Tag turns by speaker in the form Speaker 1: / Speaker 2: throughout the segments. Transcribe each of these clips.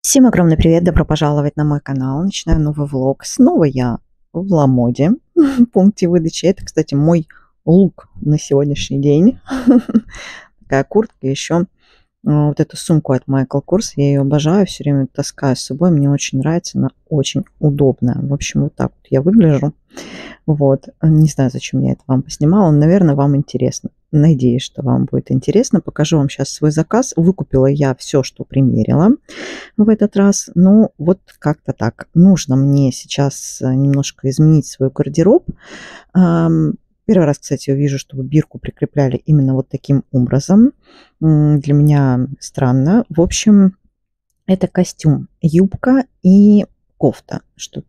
Speaker 1: Всем огромный привет, добро пожаловать на мой канал. Начинаю новый влог. Снова я в Ламоде, в пункте выдачи. Это, кстати, мой лук на сегодняшний день. Такая куртка, еще вот эту сумку от Michael Kors. Я ее обожаю, все время таскаю с собой. Мне очень нравится, она очень удобная. В общем, вот так вот я выгляжу. Вот. Не знаю, зачем я это вам поснимала. Наверное, вам интересно. Надеюсь, что вам будет интересно. Покажу вам сейчас свой заказ. Выкупила я все, что примерила в этот раз. Ну, вот как-то так. Нужно мне сейчас немножко изменить свой гардероб. Первый раз, кстати, я вижу, что бирку прикрепляли именно вот таким образом. Для меня странно. В общем, это костюм, юбка и кофта.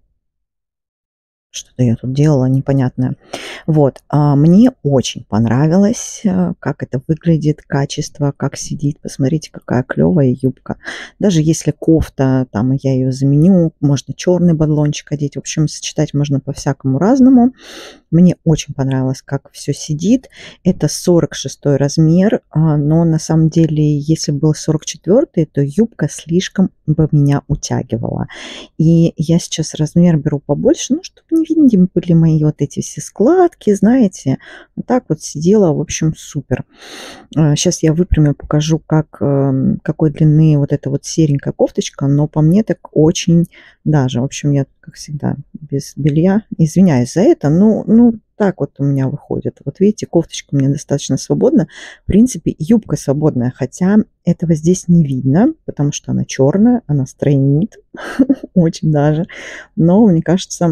Speaker 1: Что-то я тут делала непонятное. Вот, мне очень понравилось, как это выглядит, качество, как сидит. Посмотрите, какая клевая юбка. Даже если кофта, там я ее заменю, можно черный бадлончик одеть. В общем, сочетать можно по-всякому разному. Мне очень понравилось, как все сидит. Это 46 размер, но на самом деле, если был 44, то юбка слишком бы меня утягивала. И я сейчас размер беру побольше, ну, чтобы не видны были мои вот эти все складки, знаете. Вот так вот сидела, в общем, супер. Сейчас я выпрямлю, покажу, какой длины вот эта вот серенькая кофточка, но по мне так очень даже. В общем, я, как всегда, без белья. Извиняюсь за это, ну, так вот у меня выходит. Вот видите, кофточка у меня достаточно свободна. В принципе, юбка свободная, хотя этого здесь не видно, потому что она черная, она стройнит очень даже. Но мне кажется,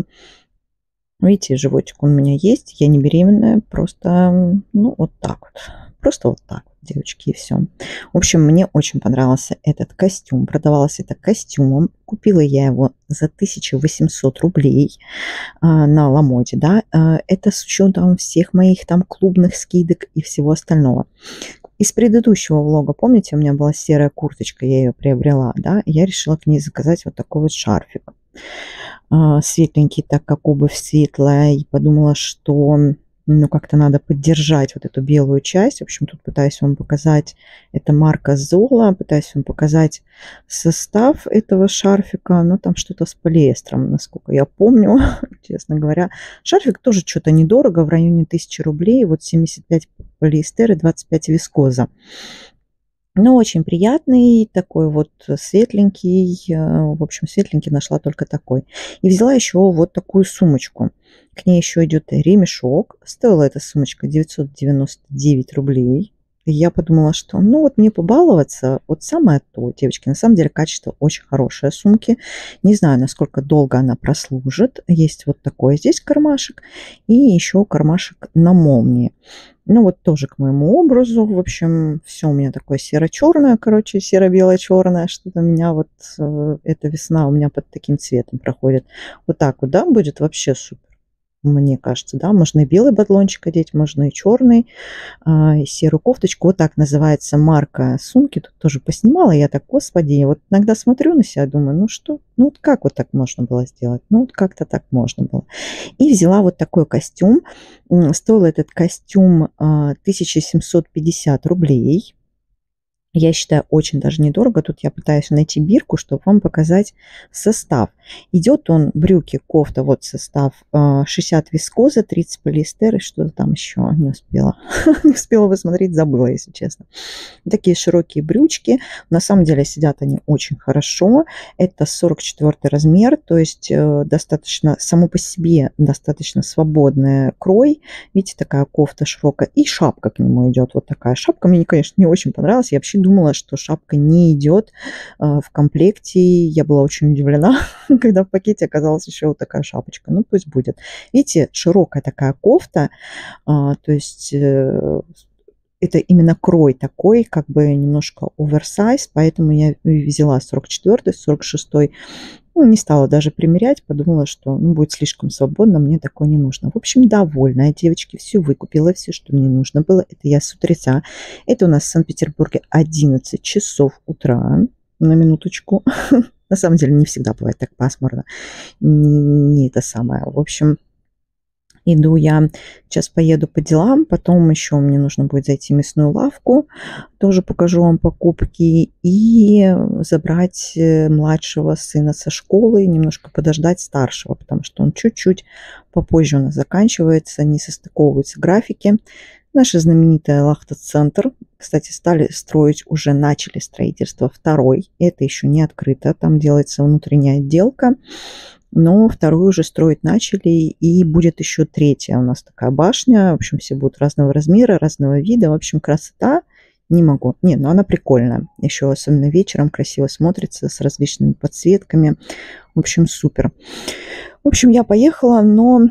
Speaker 1: видите, животик он у меня есть, я не беременная, просто, ну, вот так вот. Просто вот так вот, девочки, и все. В общем, мне очень понравился этот костюм. Продавалось это костюмом. Купила я его за 1800 рублей на Ламоде, да. Это с учетом всех моих там клубных скидок и всего остального. Из предыдущего влога, помните, у меня была серая курточка, я ее приобрела, да, и я решила к ней заказать вот такой вот шарфик. Светленький, так как обувь светлая, и подумала, что ну, как-то надо поддержать вот эту белую часть. В общем, тут пытаюсь вам показать, это марка Zola, пытаюсь вам показать состав этого шарфика, но там что-то с полиэстером, насколько я помню, честно говоря. Шарфик тоже что-то недорого, в районе 1000 рублей, вот 75 полиэстер и 25 вискоза. Но очень приятный, такой вот светленький. В общем, светленький нашла только такой. И взяла еще вот такую сумочку. К ней еще идет ремешок. Стоила эта сумочка 999 рублей. И я подумала, что ну вот мне побаловаться, вот самое то, девочки. На самом деле качество очень хорошее сумки. Не знаю, насколько долго она прослужит. Есть вот такой здесь кармашек. И еще кармашек на молнии. Ну, вот тоже к моему образу. В общем, все у меня такое серо-черное, короче, серо-бело-черное. Что-то у меня вот эта весна у меня под таким цветом проходит. Вот так вот, да, будет вообще супер. Мне кажется, да, можно и белый бадлончик одеть, можно и черный, и серую кофточку. Вот так называется марка сумки. Тут тоже поснимала. Я так, господи, вот иногда смотрю на себя, думаю, ну что, ну вот как вот так можно было сделать? Ну вот как-то так можно было. И взяла вот такой костюм. Стоил этот костюм 1750 рублей. Я считаю, очень даже недорого. Тут я пытаюсь найти бирку, чтобы вам показать состав. Идет он брюки, кофта, вот состав 60 вискоза, 30 полиэстер и что-то там еще не успела. Не успела посмотреть, забыла, если честно. Такие широкие брючки. На самом деле сидят они очень хорошо. Это 44 размер, то есть достаточно, само по себе достаточно свободный крой. Видите, такая кофта широкая. И шапка к нему идет. Вот такая шапка. Мне, конечно, не очень понравилась. Я вообще думала, что шапка не идет в комплекте. Я была очень удивлена, когда в пакете оказалась еще вот такая шапочка. Ну, пусть будет. Видите, широкая такая кофта. То есть это именно крой такой, как бы немножко оверсайз, поэтому я взяла 44-й, 46-й. Ну, не стала даже примерять, подумала, что ну, будет слишком свободно, мне такое не нужно. В общем, довольная, девочки, все выкупила, все, что мне нужно было. Это я с утреца. Это у нас в Санкт-Петербурге 11 часов утра, на минуточку. На самом деле не всегда бывает так пасмурно. Не это самое. В общем, Иду я, сейчас поеду по делам, потом еще мне нужно будет зайти в мясную лавку, тоже покажу вам покупки, и забрать младшего сына со школы, немножко подождать старшего, потому что он чуть-чуть попозже у нас заканчивается, не состыковываются графики. Наша знаменитая Лахта-центр, кстати, стали строить, уже начали строительство второй, это еще не открыто, там делается внутренняя отделка. Но вторую уже строить начали, и будет еще третья у нас такая башня. В общем, все будут разного размера, разного вида. В общем, красота. Не могу. Не, ну она прикольная. Еще особенно вечером красиво смотрится с различными подсветками. В общем, супер. В общем, я поехала, но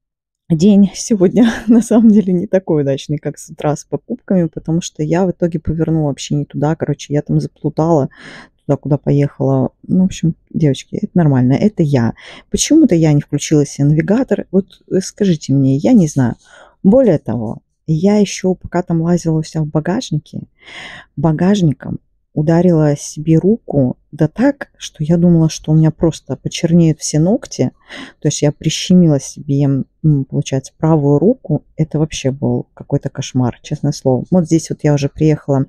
Speaker 1: день сегодня на самом деле не такой удачный, как с утра с покупками, потому что я в итоге повернула вообще не туда. Короче, я там заплутала туда, куда поехала. Ну, в общем, девочки, это нормально. Это я. Почему-то я не включила себе навигатор. Вот скажите мне, я не знаю. Более того, я еще, пока там лазила у себя в багажнике, багажником ударила себе руку, да так, что я думала, что у меня просто почернеют все ногти. То есть я прищемила себе, получается, правую руку. Это вообще был какой-то кошмар, честное слово. Вот здесь вот я уже приехала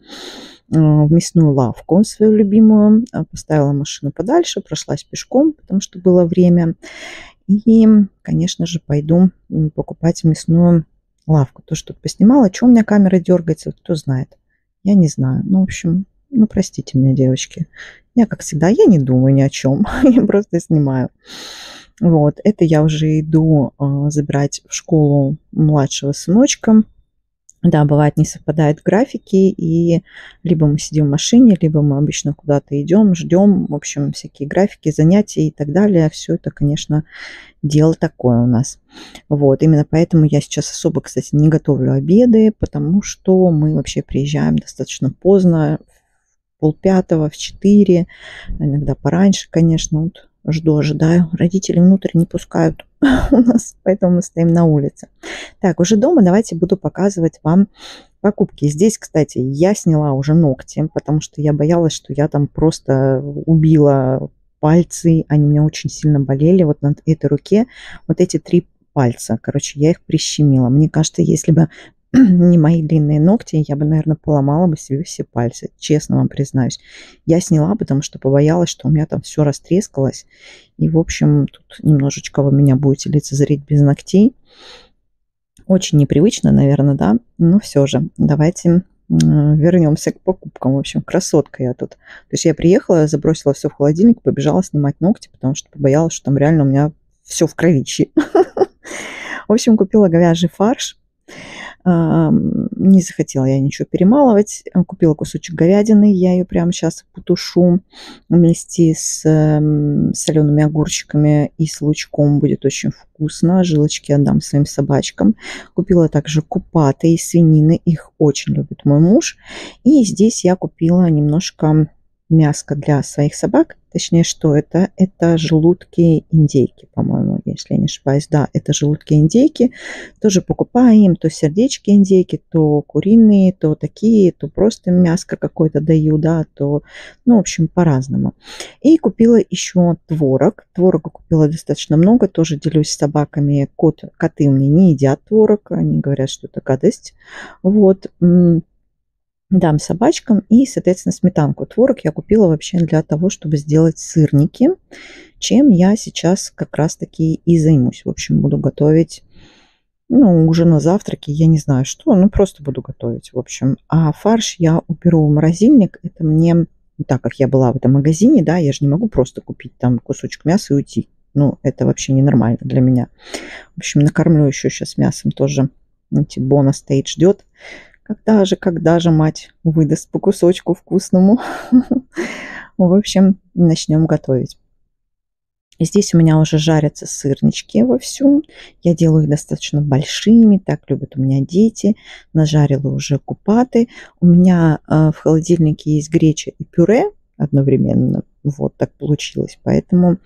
Speaker 1: в мясную лавку свою любимую, поставила машину подальше, прошлась пешком, потому что было время. И, конечно же, пойду покупать мясную лавку. То, что поснимала. Что у меня камера дергается, кто знает. Я не знаю. Ну, в общем, ну, простите меня, девочки. Я, как всегда, я не думаю ни о чем. Я просто снимаю. Вот. Это я уже иду забирать в школу младшего сыночка. Да, бывает, не совпадают графики, и либо мы сидим в машине, либо мы обычно куда-то идем, ждем, в общем, всякие графики, занятия и так далее. Все это, конечно, дело такое у нас. Вот, именно поэтому я сейчас особо, кстати, не готовлю обеды, потому что мы вообще приезжаем достаточно поздно, в 3:30, в 4, иногда пораньше, конечно, вот жду, ожидаю. Родители внутрь не пускают у нас, поэтому мы стоим на улице. Так, уже дома давайте буду показывать вам покупки. Здесь, кстати, я сняла уже ногти, потому что я боялась, что я там просто убила пальцы. Они у меня очень сильно болели. Вот на этой руке вот эти 3 пальца. Короче, я их прищемила. Мне кажется, если бы не мои длинные ногти, я бы, наверное, поломала бы себе все пальцы. Честно вам признаюсь. Я сняла, потому что побоялась, что у меня там все растрескалось. И, в общем, тут немножечко вы меня будете лицезреть без ногтей. Очень непривычно, наверное, да? Но все же, давайте вернемся к покупкам. В общем, красотка я тут. То есть я приехала, забросила все в холодильник, побежала снимать ногти, потому что побоялась, что там реально у меня все в кровищи. В общем, купила говяжий фарш. Не захотела я ничего перемалывать. Купила кусочек говядины, я ее прямо сейчас потушу вместе с солеными огурчиками и с лучком. Будет очень вкусно. Жилочки отдам своим собачкам. Купила также купаты из свинины. Их очень любит мой муж. И здесь я купила немножко мяско для своих собак. Точнее, что это? Это желудки индейки, по-моему, если я не ошибаюсь. Да, это желудки индейки. Тоже покупаем то сердечки индейки, то куриные, то такие, то просто мяско какое-то даю, да, то, ну, в общем, по-разному. И купила еще творог. Творога купила достаточно много, тоже делюсь с собаками. Коты у меня не едят творог, они говорят, что это гадость. Вот. Дам собачкам и, соответственно, сметанку. Творог я купила вообще для того, чтобы сделать сырники, чем я сейчас как раз-таки и займусь. В общем, буду готовить, ну, уже на завтраке, я не знаю что, ну, просто буду готовить, в общем. А фарш я уберу в морозильник. Это мне, так как я была в этом магазине, да, я же не могу просто купить там кусочек мяса и уйти. Ну, это вообще ненормально для меня. В общем, накормлю еще сейчас мясом тоже. Бона стоит, ждет. Когда же мать выдаст по кусочку вкусному? В общем, начнем готовить. Здесь у меня уже жарятся сырнички вовсю. Я делаю их достаточно большими, так любят у меня дети. Нажарила уже купаты. У меня в холодильнике есть греча и пюре одновременно. Вот так получилось. Поэтому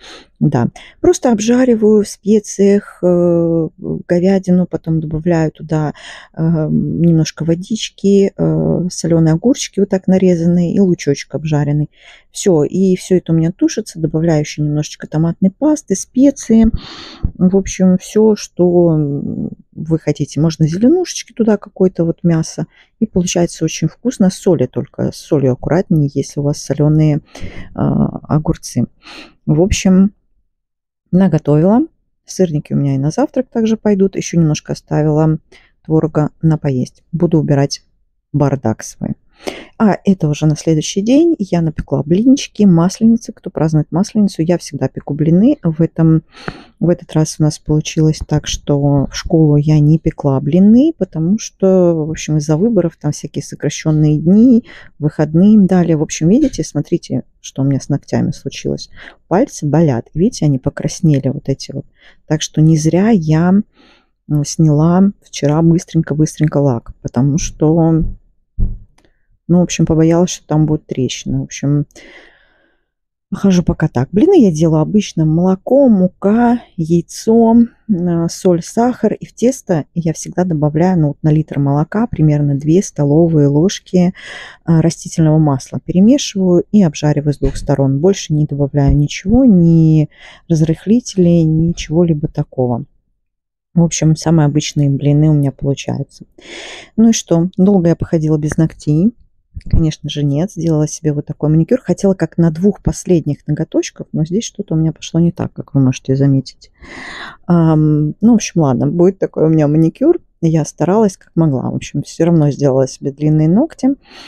Speaker 1: Да, просто обжариваю в специях говядину, потом добавляю туда немножко водички, соленые огурчики вот так нарезанные и лучочек обжаренный. Все, и все это у меня тушится, добавляю еще немножечко томатной пасты, специи. В общем, все, что вы хотите. Можно зеленушечки туда, какое-то вот мясо. И получается очень вкусно. Соли только, с солью аккуратнее, если у вас соленые огурцы. В общем, наготовила. Сырники у меня и на завтрак также пойдут. Еще немножко оставила творога на поесть. Буду убирать бардак свой. А это уже на следующий день я напекла блинчики, масленицы. Кто празднует масленицу, я всегда пеку блины. В этот раз у нас получилось так, что в школу я не пекла блины, потому что, в общем, из-за выборов там всякие сокращенные дни, выходные им дали. В общем, видите, смотрите, что у меня с ногтями случилось. Пальцы болят. Видите, они покраснели вот эти вот. Так что не зря я сняла вчера быстренько-быстренько лак, потому что, ну, в общем, побоялась, что там будет трещина. В общем, хожу пока так. Блины я делаю обычно молоко, мука, яйцо, соль, сахар. И в тесто я всегда добавляю, ну, вот на литр молока примерно 2 столовые ложки растительного масла. Перемешиваю и обжариваю с двух сторон. Больше не добавляю ничего, ни разрыхлителей, ничего-либо такого. В общем, самые обычные блины у меня получаются. Ну и что? Долго я походила без ногтей. Конечно же, нет. Сделала себе вот такой маникюр. Хотела как на 2 последних ноготочках, но здесь что-то у меня пошло не так, как вы можете заметить. Ну, в общем, ладно, будет такой у меня маникюр. Я старалась как могла. В общем, все равно сделала себе длинные ногти.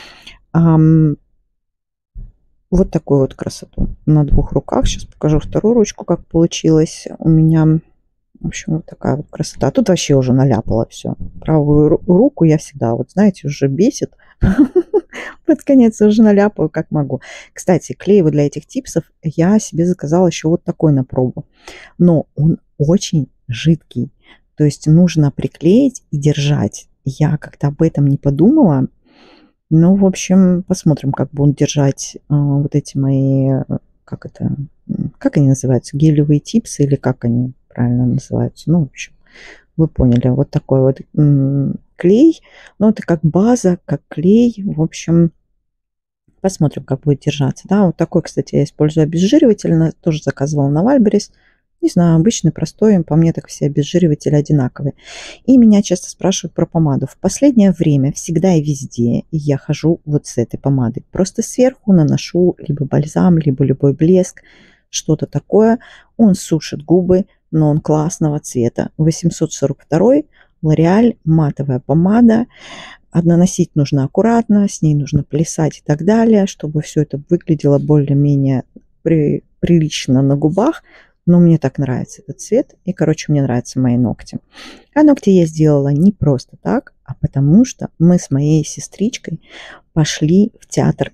Speaker 1: Вот такую вот красоту на 2 руках. Сейчас покажу вторую ручку, как получилось у меня. В общем, вот такая вот красота. Тут вообще уже наляпала все. Правую руку я всегда, вот знаете, уже бесит. Под конец уже наляпаю, как могу. Кстати, клей вот для этих типсов я себе заказала еще вот такой на пробу. Но он очень жидкий. То есть нужно приклеить и держать. Я как-то об этом не подумала. Ну, в общем, посмотрим, как будут держать вот эти мои, как они называются, гелевые типсы или как они правильно называются. Ну, в общем, вы поняли. Вот такой вот клей. Ну, это как база, как клей. В общем, посмотрим, как будет держаться. Да, вот такой, кстати, я использую обезжириватель. Тоже заказывала на Вальберес. Не знаю, обычный, простой. По мне так все обезжириватели одинаковые. И меня часто спрашивают про помаду. В последнее время всегда и везде я хожу вот с этой помадой. Просто сверху наношу либо бальзам, либо любой блеск. Что-то такое. Он сушит губы, но он классного цвета. 842 L'Oreal матовая помада. Наносить нужно аккуратно, с ней нужно плясать и так далее, чтобы все это выглядело более-менее прилично на губах. Но мне так нравится этот цвет. И, короче, мне нравятся мои ногти. А ногти я сделала не просто так, а потому что мы с моей сестричкой пошли в театр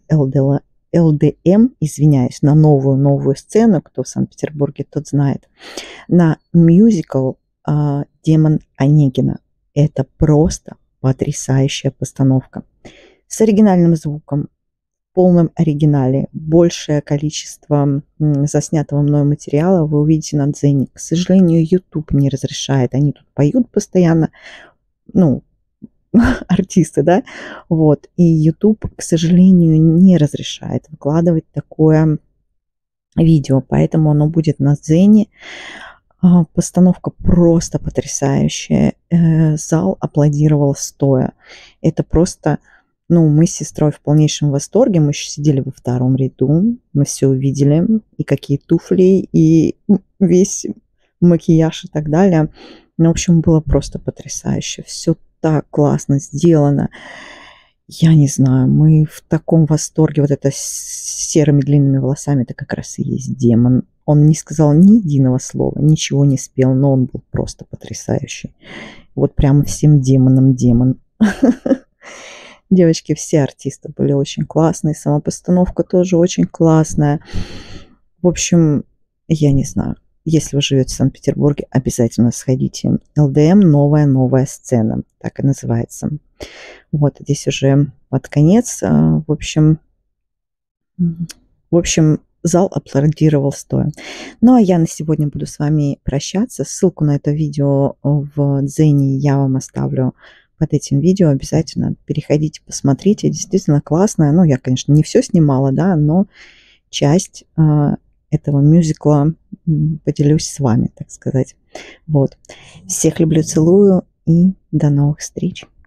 Speaker 1: ЛДМ, извиняюсь, на новую сцену, кто в Санкт-Петербурге, тот знает, на мюзикл «Демон Онегина». Это просто потрясающая постановка. С оригинальным звуком, в полном оригинале. Большее количество заснятого мною материала вы увидите на Дзене. К сожалению, YouTube не разрешает. Они тут поют постоянно, ну, артисты, да, вот. И YouTube, к сожалению, не разрешает выкладывать такое видео, поэтому оно будет на Дзене. Постановка просто потрясающая. Зал аплодировал стоя. Это просто, ну, мы с сестрой в полнейшем восторге. Мы еще сидели во 2-м ряду. Мы все увидели. И какие туфли, и весь макияж и так далее. Ну, в общем, было просто потрясающе. Все так классно сделано. Я не знаю, мы в таком восторге. Вот это с серыми длинными волосами, это как раз и есть демон. Он не сказал ни единого слова, ничего не спел, но он был просто потрясающий. Вот прямо всем демонам демон. Девочки, все артисты были очень классные, сама постановка тоже очень классная. В общем, я не знаю. Если вы живете в Санкт-Петербурге, обязательно сходите. ЛДМ новая сцена, так и называется. Вот здесь уже под конец. В общем, зал аплодировал стоя. Ну, а я на сегодня буду с вами прощаться. Ссылку на это видео в Дзене я вам оставлю под этим видео. Обязательно переходите, посмотрите. Действительно классное. Ну, я, конечно, не все снимала, да, но часть этого мюзикла поделюсь с вами, так сказать. Вот. Всех люблю, целую и до новых встреч.